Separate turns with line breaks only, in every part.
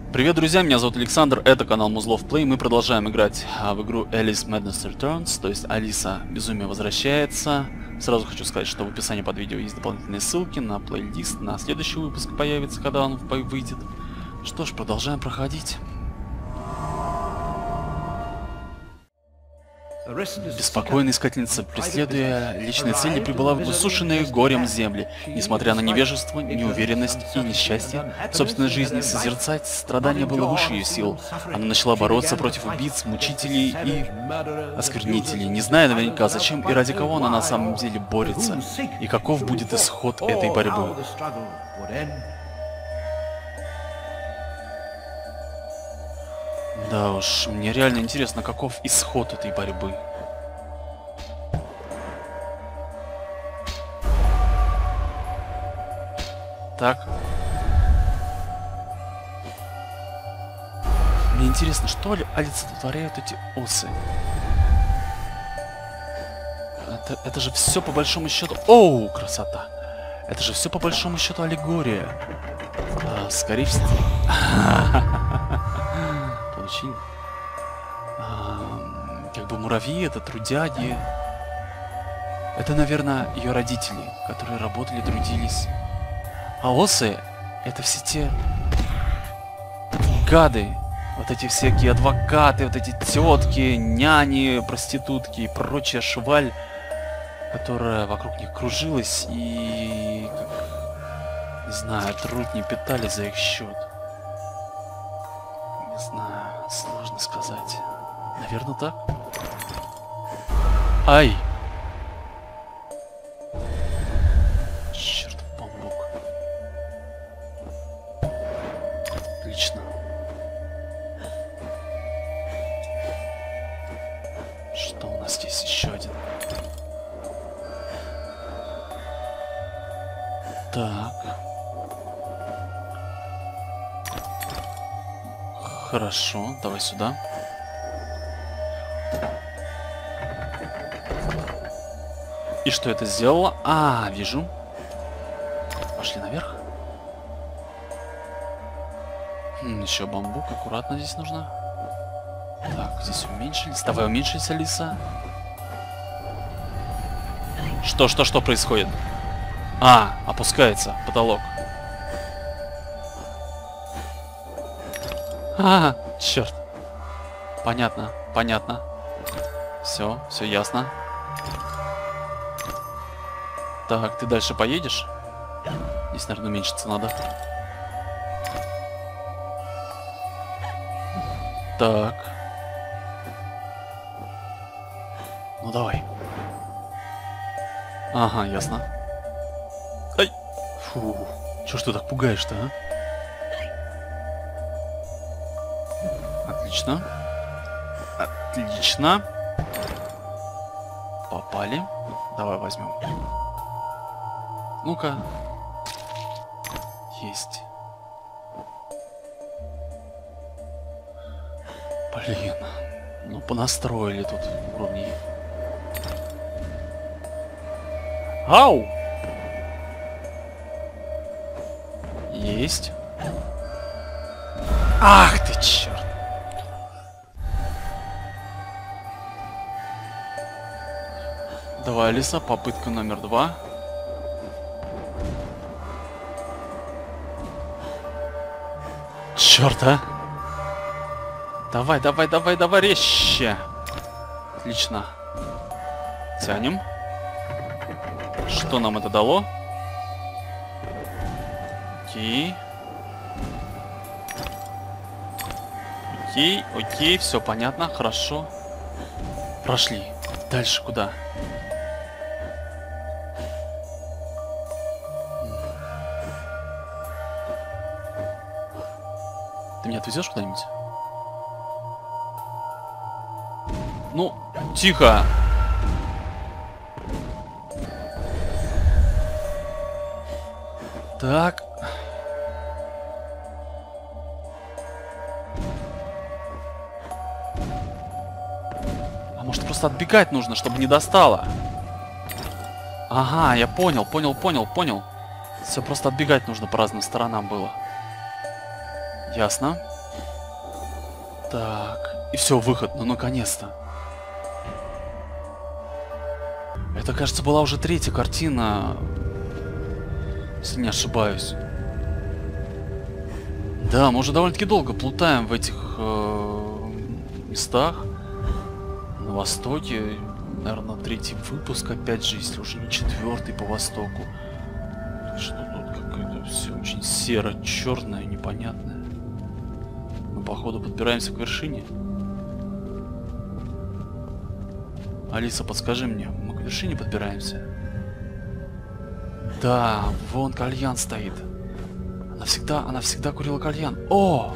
Привет, друзья, меня зовут Александр, это канал Muzlov Play. Мы продолжаем играть в игру Alice Madness Returns, то есть Алиса Безумие возвращается. Сразу хочу сказать, что в описании под видео есть дополнительные ссылки на плейлист, на следующий выпуск появится, когда он выйдет. Что ж, продолжаем проходить. Беспокойная искательница, преследуя личные цели, прибыла в высушенные горем земли. Несмотря на невежество, неуверенность и несчастье в собственной жизни, созерцать страдания было выше ее сил. Она начала бороться против убийц, мучителей и осквернителей, не зная наверняка, зачем и ради кого она на самом деле борется, и каков будет исход этой борьбы. Да уж, мне реально интересно, каков исход этой борьбы. Так. Мне интересно, что ли олицетворяют эти осы? Это же все по большому счету... Оу, красота! Это же все по большому счету аллегория. Скорее всего... Получили. Как бы муравьи, это трудяги. Это, наверное, ее родители, которые работали, трудились. А осы — это все те гады. Вот эти всякие адвокаты, вот эти тетки, няни, проститутки и прочая шваль, которая вокруг них кружилась и, как, не знаю, труд не питали за их счет. Не знаю, сложно сказать. Наверное, так? Ай! Чертов бамбук. Отлично. Что у нас здесь еще один? Так. Хорошо, давай сюда. И что это сделало? Вижу. Пошли наверх. Еще бамбук, аккуратно здесь нужно. Так, здесь уменьшились. Давай уменьшись, Алиса. Что происходит? Опускается потолок. Черт. Понятно. Все ясно. Так, ты дальше поедешь? Здесь, наверное, уменьшиться надо. Так. Ну давай. Ага, ясно. Ай! Фу. Чё ж ты так пугаешь-то, а? Отлично. Отлично. Попали. Давай возьмем. Ну-ка. Есть. Блин. Ну, понастроили тут уровней. Ау! Есть. Ах ты, черт! Давай, Алиса, попытка номер 2. Черт, а! Давай, резче! Отлично. Тянем. Что нам это дало? Окей. Окей, все понятно, хорошо. Прошли. Дальше куда? Ты меня отвезешь куда-нибудь? Ну, тихо. Так. А может просто отбегать нужно, чтобы не достало? Ага, я понял. Все, просто отбегать нужно по разным сторонам было. Ясно. Так. И все, выход. Ну, наконец-то. Это, кажется, была уже третья картина. Если не ошибаюсь. Да, мы уже довольно-таки долго плутаем в этих местах. На востоке. Наверное, третий выпуск, опять же, если уже не четвертый по востоку. Что тут какое-то все очень серо-черное, непонятное. Мы, походу, подбираемся к вершине. Алиса, подскажи мне, мы к вершине подбираемся? Да, вон кальян стоит. Она всегда курила кальян. О!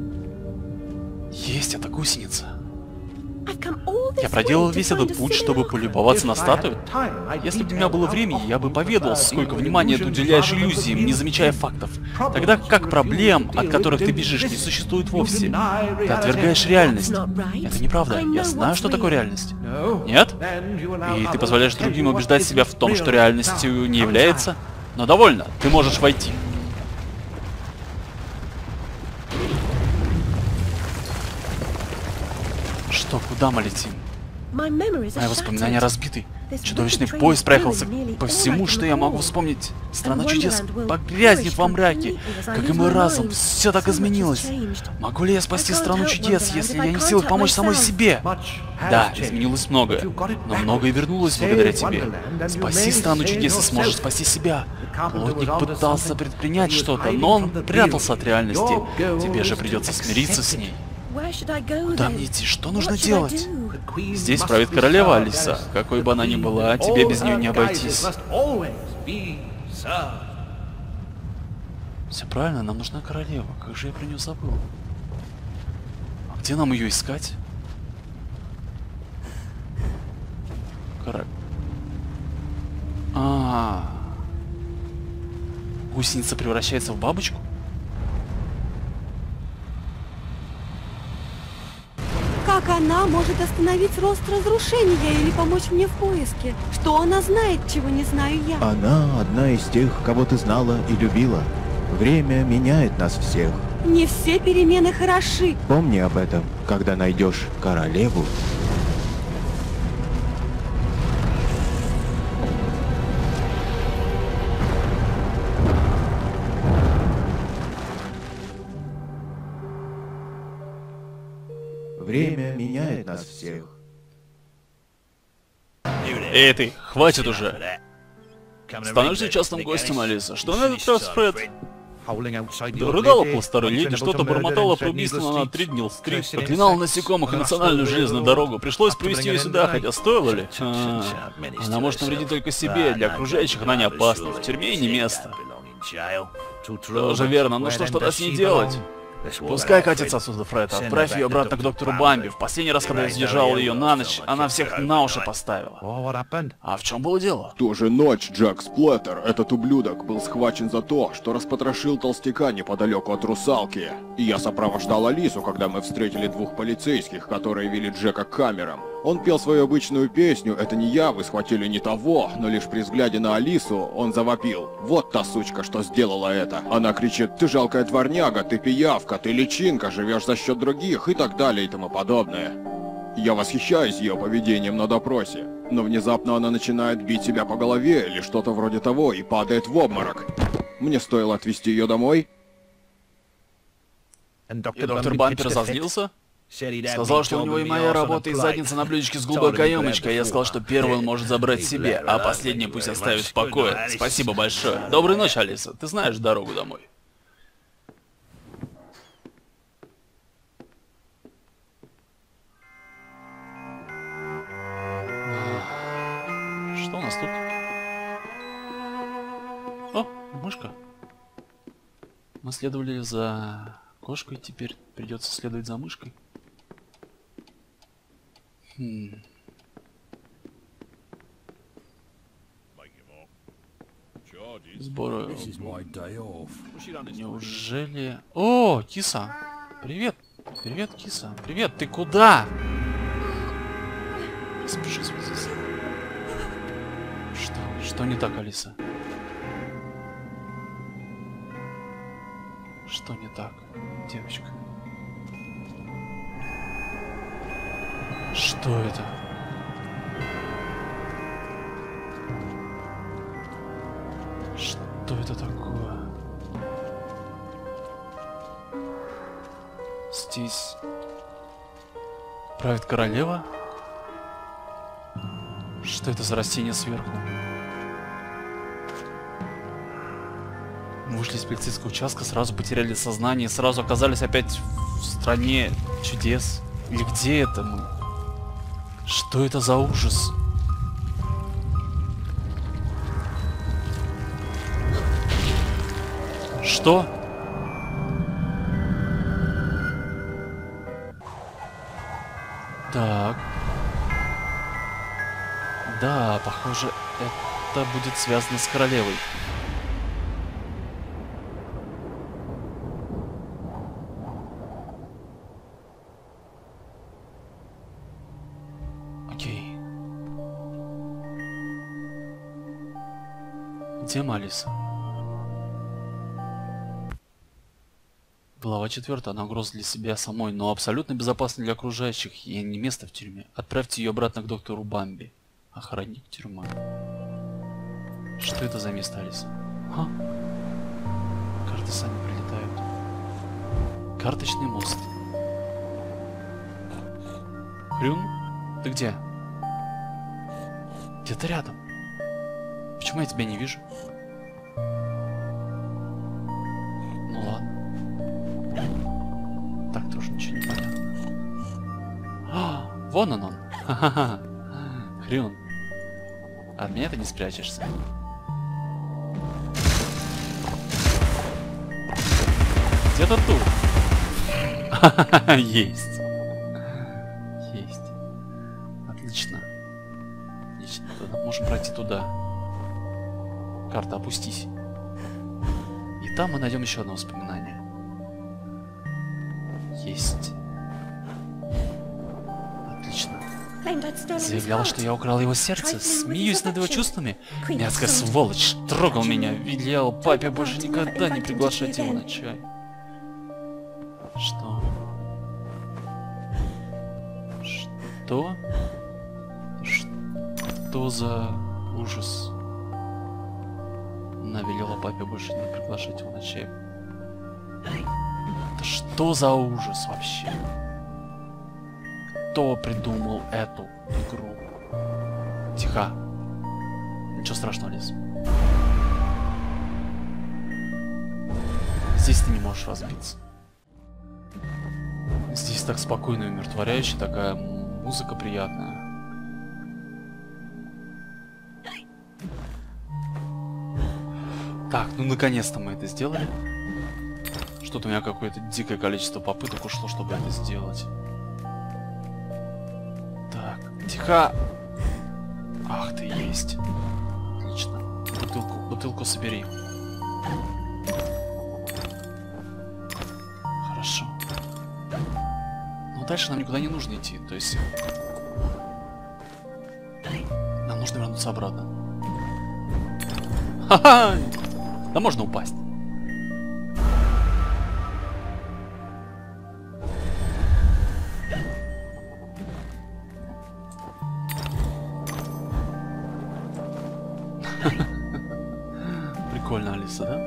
Есть эта гусеница. Я проделал весь этот путь, чтобы полюбоваться на статую. Если бы у меня было время, я бы поведал, сколько внимания ты уделяешь иллюзиям, не замечая фактов. Тогда как проблем, от которых ты бежишь, не существует вовсе. Ты отвергаешь реальность. Это неправда. Я знаю, что такое реальность. Нет? И ты позволяешь другим убеждать себя в том, что реальностью не является? Но довольно. Ты можешь войти. Что, куда мы летим? Мои воспоминания разбиты. Чудовищный поезд проехался по всему, что я могу вспомнить. Страна чудес погрязнет во мраке. Как и мой разум, все так изменилось. Могу ли я спасти страну чудес, если я не в силах помочь самой себе? Да, изменилось многое, но многое вернулось благодаря тебе. Спаси страну чудес и сможешь спасти себя. Плотник пытался предпринять что-то, но он прятался от реальности. Тебе же придется смириться с ней. Куда мне идти? Что нужно делать? Здесь правит королева, Алиса. Какой бы она ни была, тебе без нее не обойтись. Все правильно, нам нужна королева. Как же я про нее забыл? А где нам ее искать? Гусеница превращается в бабочку?
Как она может остановить рост разрушения или помочь мне в поиске? Что она знает, чего не знаю я?
Она одна из тех, кого ты знала и любила. Время меняет нас всех.
Не все перемены хороши.
Помни об этом, когда найдешь королеву. Время меняет нас всех.
Эй, ты, хватит уже. Становишься частным гостем, Алиса. Что на этот раз, Фред? Да рыдала около старой леди, что-то бормотала про убийство на Триднилл-стрит, проклинала насекомых и национальную железную дорогу. Пришлось привезти ее сюда, хотя стоило ли? Она может навредить только себе, для окружающих она не опасна. В тюрьме не место. Тоже верно, ну что ж тогда с ней делать? Пускай катится отсюда, Фред. Отправь ее обратно к доктору Бамби. В последний раз, когда я задержал ее на ночь, она всех на уши поставила. А в чем было дело?
В ту же ночь Джек Сплэттер, этот ублюдок, был схвачен за то, что распотрошил толстяка неподалеку от русалки. И я сопровождал Алису, когда мы встретили двух полицейских, которые вели Джека к камерам. Он пел свою обычную песню «Это не я, вы схватили не того», но лишь при взгляде на Алису он завопил: «Вот та сучка, что сделала это». Она кричит: «Ты жалкая дворняга, ты пиявка, ты личинка, живешь за счет других» и так далее и тому подобное. Я восхищаюсь ее поведением на допросе, но внезапно она начинает бить себя по голове или что-то вроде того и падает в обморок. Мне стоило отвезти ее домой.
И доктор Бампер разозлился? Сказал, что у него и моя работа, и задница на блюдечке с голубой каемочкой. Я сказал, что первую он может забрать себе, а последний пусть оставит в покое. Спасибо большое. Доброй ночи, Алиса. Ты знаешь дорогу домой. Что у нас тут? О, мышка. Мы следовали за кошкой, теперь придется следовать за мышкой. Сборы. Неужели... О, киса! Привет! Привет, киса! Привет, ты куда? Спеши связаться. Что не так, Алиса? Что не так, девочка? Что это? Что это такое? Здесь правит королева? Что это за растение сверху? Мы вышли из полицейского участка, сразу потеряли сознание, сразу оказались опять в стране чудес. Или где это мы? Что это за ужас? Что? Так. Да, похоже, это будет связано с королевой. Окей. Где Алиса? Глава 4. Она угроза для себя самой, но абсолютно безопасна для окружающих. Ей не место в тюрьме. Отправьте ее обратно к доктору Бамби. Охранник тюрьмы. Что это за место, Алиса? Ха? Карты сами прилетают. Карточный мост. Хрюн? Ты где? Где-то рядом. Почему я тебя не вижу? Ну ладно. Так тоже ничего не понятно. А, вон он. Ха-ха-ха. Хрюн. От меня ты не спрячешься. Где-то тут. Есть. Есть. Отлично. Отлично. Тогда можем пройти туда. Карта, опустись. И там мы найдем еще одно воспоминание. Есть. Отлично. Заявлял, что я украл его сердце, смеюсь над его чувствами. Мерзкая сволочь, трогал меня, велел папе больше никогда не приглашать его на чай. Что? Что? Что за ужас? Она велела папе больше не приглашать его на чай. Это что за ужас вообще? Кто придумал эту игру? Тихо. Ничего страшного, Лиз. Здесь ты не можешь разбиться. Здесь так спокойно и умиротворяюще, такая музыка приятная. Так, ну наконец-то мы это сделали. Что-то у меня какое-то дикое количество попыток ушло, чтобы это сделать. Так, тихо. Ах ты, есть. Отлично. Бутылку собери. Хорошо. Но дальше нам никуда не нужно идти, то есть... Нам нужно вернуться обратно. Ха-ха! Да можно упасть. Прикольно, Алиса, да?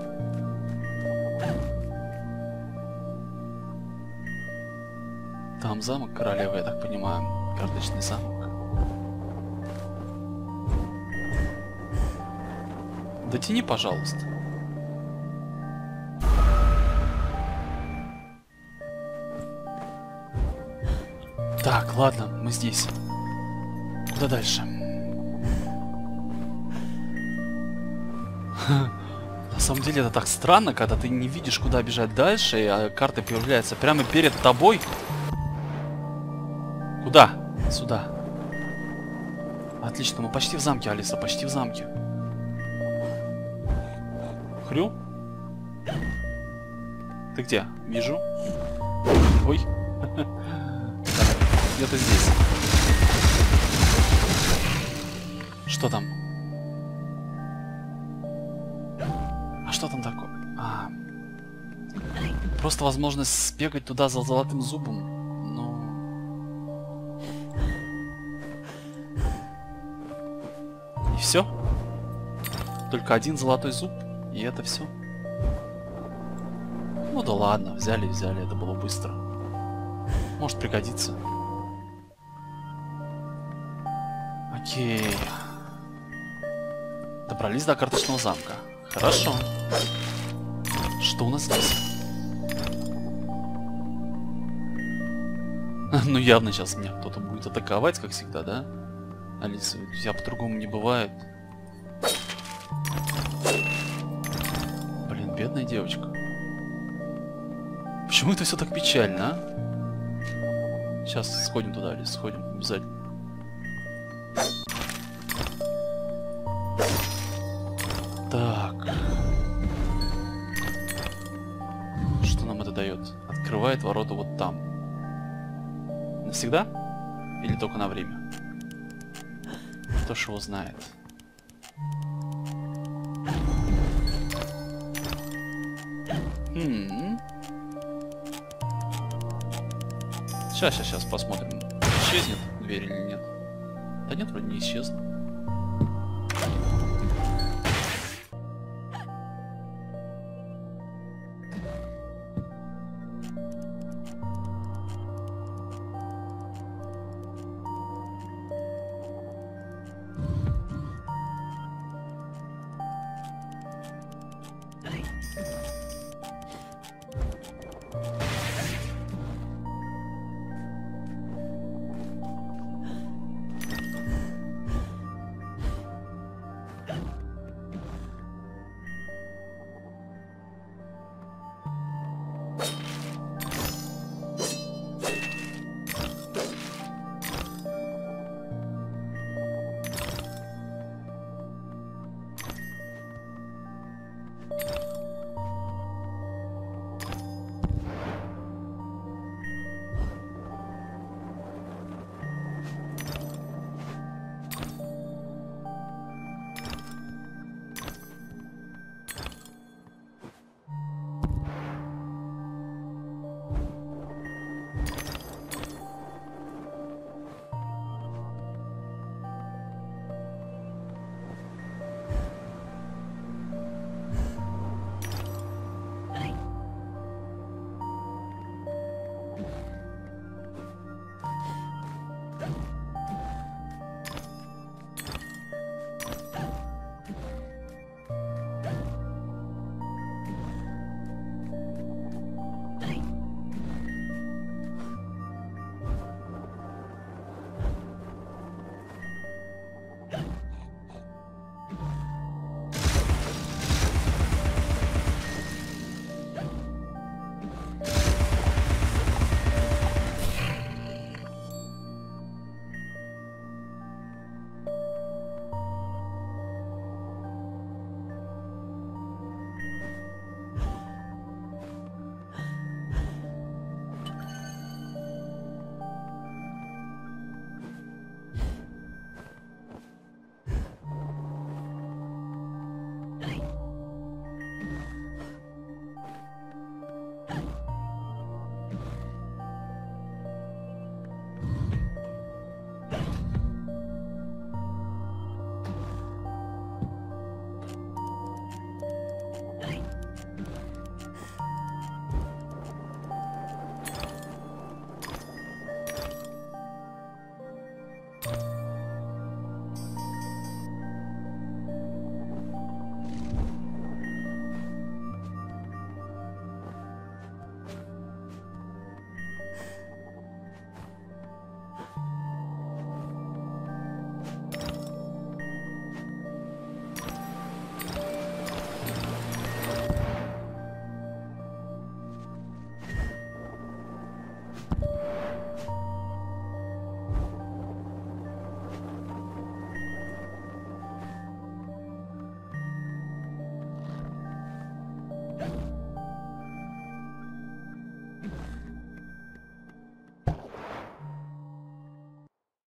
Там замок королевы, я так понимаю. Карточный замок. Дотяни, пожалуйста. Так, ладно, мы здесь. Куда дальше? На самом деле это так странно, когда ты не видишь, куда бежать дальше, а карта появляется прямо перед тобой. Куда? Сюда. Отлично, мы почти в замке, Алиса, почти в замке. Хрю? Ты где? Вижу. Ой. Где-то здесь. Что там? А что там такое? А. Просто возможность сбегать туда за золотым зубом. Ну... И все? Только один золотой зуб? И это все? Ну да ладно, взяли, это было быстро. Может пригодится. Окей. Добрались до карточного замка. Хорошо. Что у нас здесь? Ну явно сейчас меня кто-то будет атаковать, как всегда, да? Алиса, я по-другому не бывает. Блин, бедная девочка. Почему это все так печально, а? Сейчас сходим туда, Алиса, сходим обязательно. Так. Что нам это дает? Открывает ворота вот там. Навсегда? Или только на время? Кто ж его знает. Сейчас посмотрим, исчезнет дверь или нет. Да нет, вроде не исчезла.